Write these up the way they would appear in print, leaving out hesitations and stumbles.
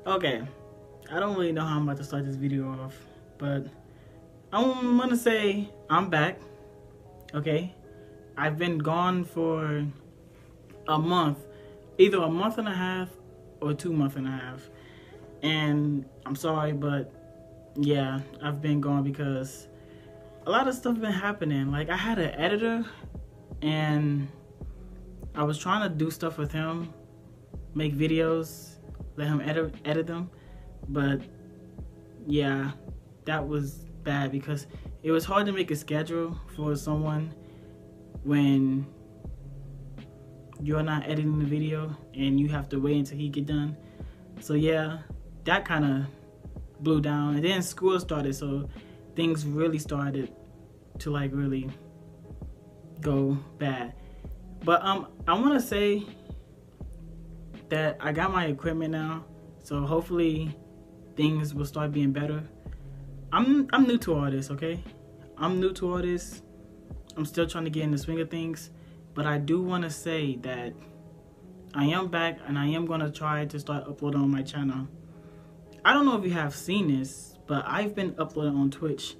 Okay, I don't really know how I'm about to start this video off, but I'm gonna say I'm back. Okay, I've been gone for a month, either a month and a half or 2 months and a half, and I'm sorry, but yeah, I've been gone because a lot of stuff been happening. Like, I had an editor and I was trying to do stuff with him, make videos, let him edit them, but yeah, that was bad because it was hard to make a schedule for someone when you're not editing the video and you have to wait until he get done. So yeah, that kind of blew down, and then school started, so things really started to like really go bad. But I want to say that I got my equipment now, so hopefully things will start being better. I'm new to all this, okay? I'm new to all this. I'm still trying to get in the swing of things, but I do want to say that I am back and I am going to try to start uploading on my channel. I don't know if you have seen this, but I've been uploading on Twitch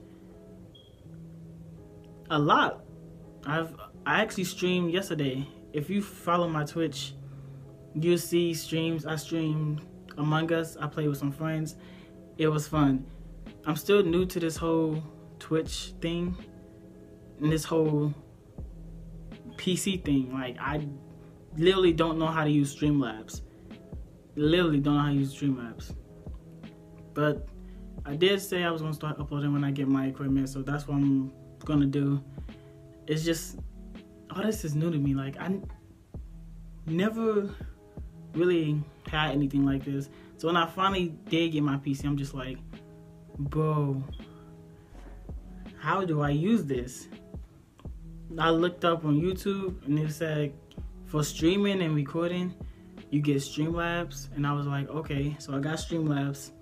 a lot. I actually streamed yesterday. If you follow my Twitch, you'll see streams. I streamed Among Us. I played with some friends. It was fun. I'm still new to this whole Twitch thing and this whole PC thing. Like, I literally don't know how to use Streamlabs. Literally don't know how to use Streamlabs. But I did say I was gonna start uploading when I get my equipment, so that's what I'm gonna do. It's just, all this is new to me. Like, I never really had anything like this. So when I finally did get my PC, I'm just like, bro, how do I use this? I looked up on YouTube and it said for streaming and recording, you get Streamlabs, and I was like, okay, so I got Streamlabs.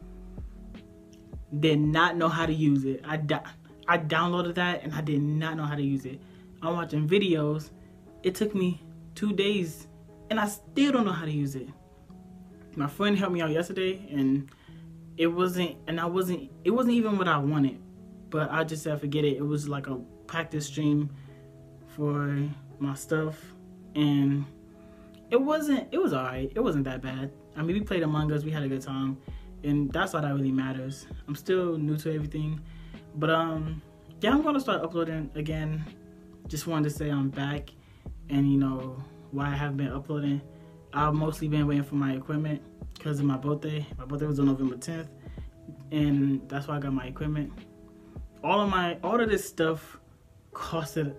Did not know how to use it. I downloaded that and I did not know how to use it. I'm watching videos. It took me 2 days and I still don't know how to use it. My friend helped me out yesterday and it wasn't even what I wanted. But I just said forget it. It was like a practice stream for my stuff, and it was alright. It wasn't that bad. I mean, we played Among Us, we had a good time, and that's all that really matters. I'm still new to everything, but yeah, I'm gonna start uploading again. Just wanted to say I'm back, and you know why I haven't been uploading. I've mostly been waiting for my equipment because of my birthday. My birthday was on November 10th, and that's why I got my equipment. All of this stuff costed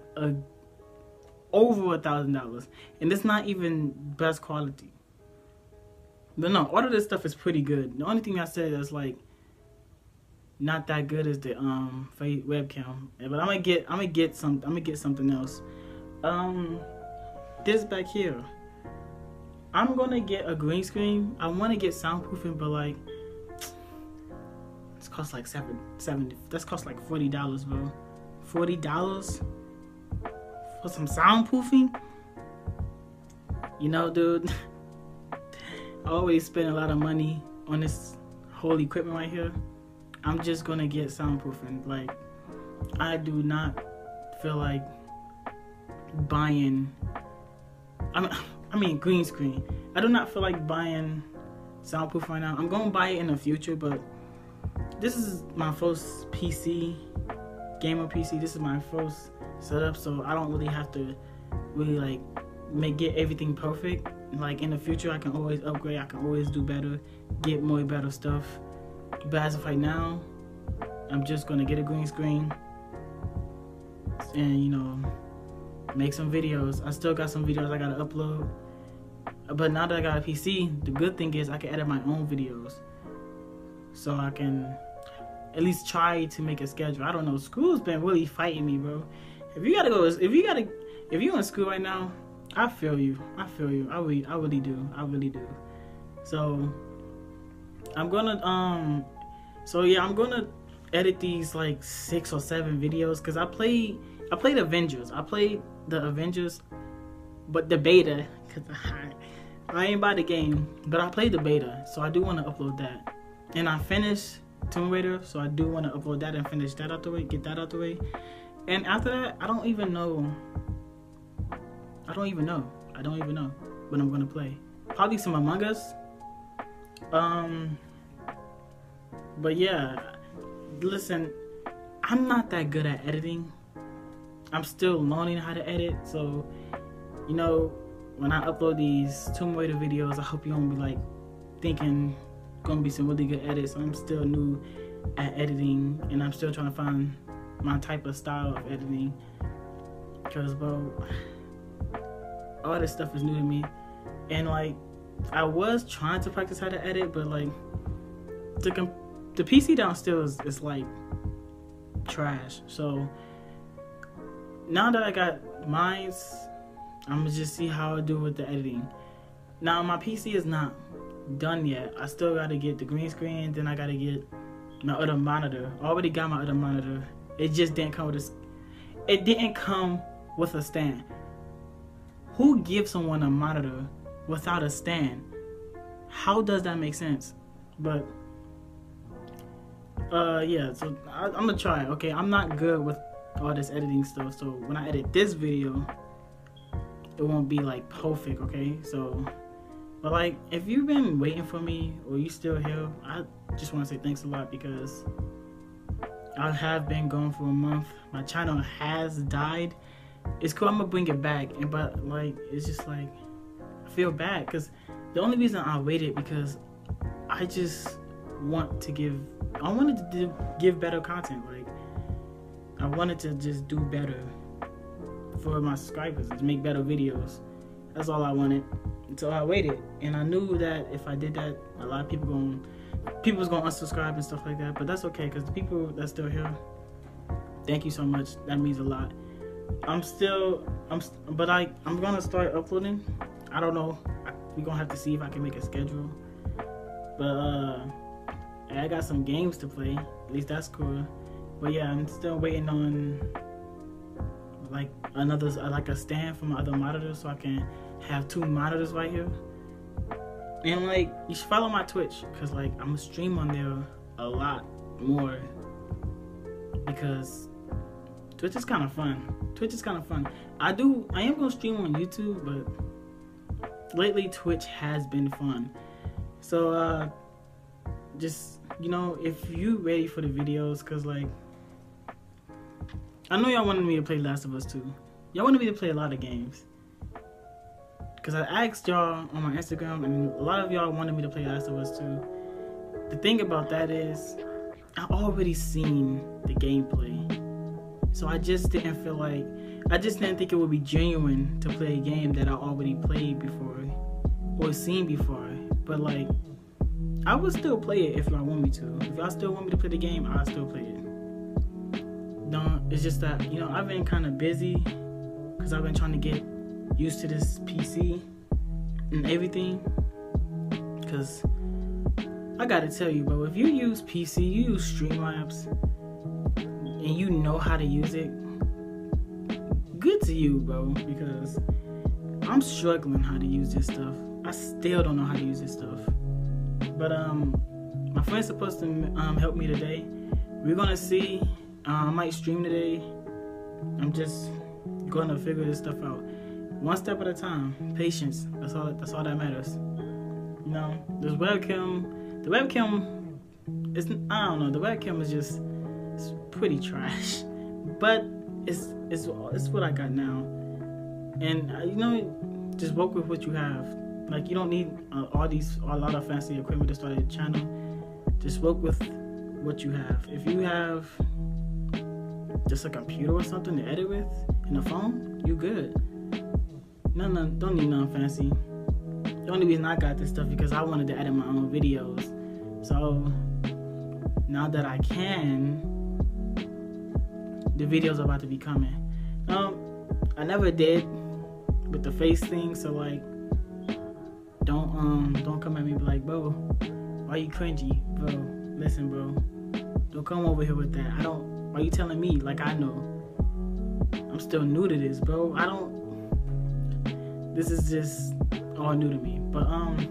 over $1,000, and it's not even best quality. But no, all of this stuff is pretty good. The only thing I said that's like not that good is the webcam. But I'm gonna get something else. This back here, I'm gonna get a green screen. I want to get soundproofing, but like it's cost like $70. That's cost like $40, bro. $40 for some soundproofing? You know, dude, I always spend a lot of money on this whole equipment right here. I'm just gonna get soundproofing. Like, I do not feel like buying, I mean green screen. I do not feel like buying soundproof right now. I'm gonna buy it in the future, but this is my first PC, gamer PC. This is my first setup, so I don't really have to really like get everything perfect. Like, in the future, I can always upgrade. I can always do better, get more better stuff. But as of right now, I'm just gonna get a green screen and, you know, make some videos. I still got some videos I gotta upload, but now that I got a PC, the good thing is I can edit my own videos, so I can at least try to make a schedule. I don't know, school's been really fighting me, bro. If you're in school right now, I feel you. I really do. So I'm gonna I'm gonna edit these like 6 or 7 videos, because I played Avengers. I played the Avengers, but the beta, because I ain't buy the game, but I played the beta, so I do want to upload that. And I finished Tomb Raider, so I do want to upload that and finish that out the way, get that out the way. And after that, I don't even know what I'm gonna play. Probably some Among Us. But yeah, listen, I'm not that good at editing. I'm still learning how to edit, so you know, when I upload these Tomb Raider videos, I hope you don't be like thinking gonna be some really good edits. I'm still new at editing, and I'm still trying to find my type of style of editing, because bro, all this stuff is new to me. And like, I was trying to practice how to edit, but like the PC downstairs is like trash. So now that I got mines, I'm gonna just see how I do with the editing. Now my PC is not done yet. I still gotta get the green screen, then I gotta get my other monitor. I already got my other monitor. It just didn't come with a stand. Who gives someone a monitor without a stand? How does that make sense? But yeah, so I'm gonna try it. Okay, I'm not good with all this editing stuff, so when I edit this video, it won't be like perfect. Okay, so but like, if you've been waiting for me or you still here, I just want to say thanks a lot, because I have been gone for a month. My channel has died. It's cool, I'm gonna bring it back, but like, it's just like, I feel bad, because the only reason I waited, because I just wanted to give better content. Like, I wanted to just do better for my subscribers, to make better videos. That's all I wanted. So I waited, and I knew that if I did that, a lot of people was gonna unsubscribe and stuff like that. But that's okay, because the people that's still here, thank you so much. That means a lot. I'm gonna start uploading. I don't know. We're gonna have to see if I can make a schedule. But I got some games to play. At least that's cool. But yeah, I'm still waiting on like a stand for my other monitor, so I can have two monitors right here. And like, you should follow my Twitch, because like, I'm gonna stream on there a lot more, because Twitch is kind of fun. I am gonna stream on YouTube, but lately Twitch has been fun. So just, you know, if you ready for the videos, because like, I know y'all wanted me to play Last of Us 2. Y'all wanted me to play a lot of games, because I asked y'all on my Instagram, and a lot of y'all wanted me to play Last of Us 2. The thing about that is, I already seen the gameplay. So I just didn't think it would be genuine to play a game that I already played before or seen before. But like, I would still play it if y'all want me to. If y'all still want me to play the game, I'll still play it. No, it's just that, you know, I've been kind of busy, because I've been trying to get used to this PC and everything. Because I gotta tell you, bro, if you use PC, you use Streamlabs, and you know how to use it, good to you, bro, because I'm struggling how to use this stuff. I still don't know how to use this stuff. But my friend's supposed to help me today. We're gonna see. I might stream today. I'm just gonna figure this stuff out, one step at a time. Patience. That's all that matters. You know, this webcam. The webcam is, I don't know. The webcam is just, it's pretty trash, but it's what I got now. And you know, just work with what you have. Like, you don't need a lot of fancy equipment to start a channel. Just work with what you have. If you have just a computer or something to edit with and a phone, you good. No, don't need nothing fancy. The only reason I got this stuff because I wanted to edit my own videos. So now that I can, the videos are about to be coming. I never did with the face thing, so like, don't come at me and be like, bro, why you cringy? Bro, listen, bro, don't come over here with that. Why you telling me like I know? I'm still new to this, bro. This is just all new to me. But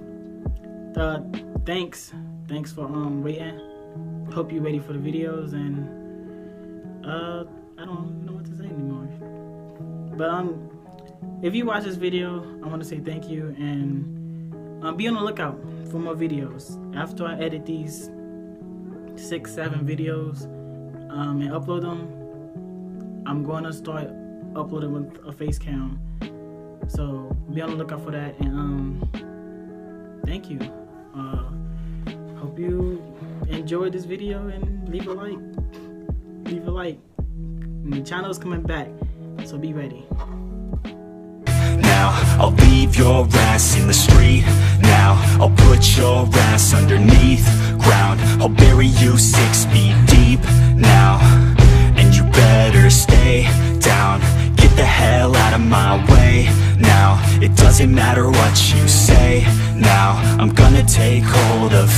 thanks for waiting. Hope you're ready for the videos, and I don't know what to say anymore. But if you watch this video, I want to say thank you, and be on the lookout for more videos. After I edit these 6-7 videos and upload them, I'm going to start uploading with a face cam. So be on the lookout for that, and thank you. Hope you enjoyed this video, and leave a like. And the channel is coming back, so be ready. Now I'll leave your ass in the street. Now I'll put your ass underneath ground. I'll bury you 6 feet deep now, and you better stay down. Get the hell out of my way now. It doesn't matter what you say now. I'm gonna take hold of